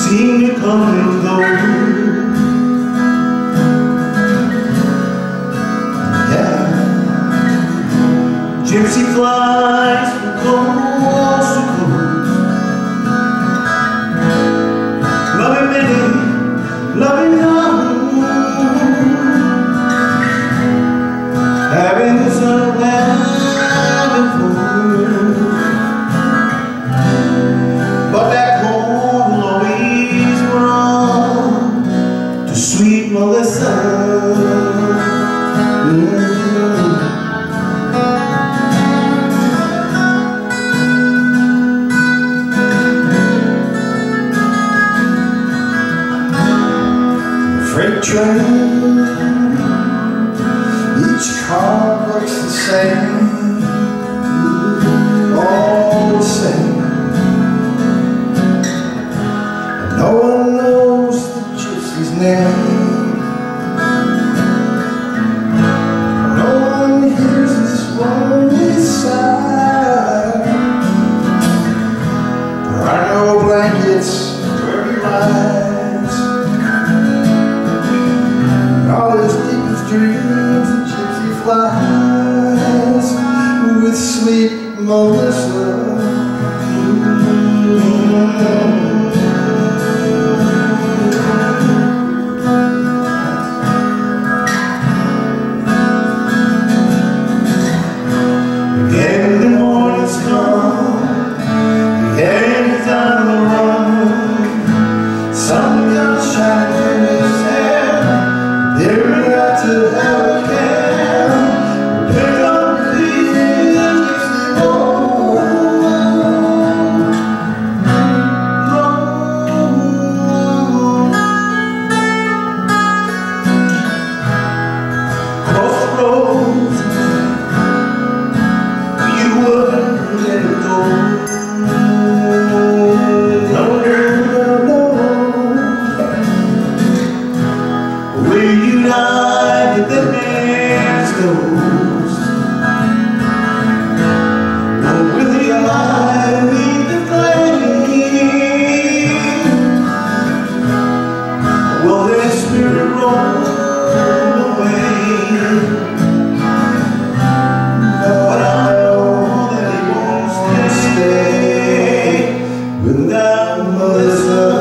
seem to come and go. Yeah, gypsy flies from coast to coast, loving many, loving none, having somewhere before. But that cold will always run to sweet Melissa. Freight train, each car looks the same, all the same, and no one knows the gypsy's name. No one hears his lonely sigh. There are no blankets where he lies. All his deepest dreams, the gypsy flies with sweet Melissa. Again the morning's come, again it's on the run. Sun comes shining in his hair. They're got to have a care. Pick up the gypsy roll. Crossroads, you wouldn't let it go. No, no, no, no. Will you die with the man's ghost? Or will you lie with the flame? Will their spirit roll away? But I know that he wants to stay without Melissa.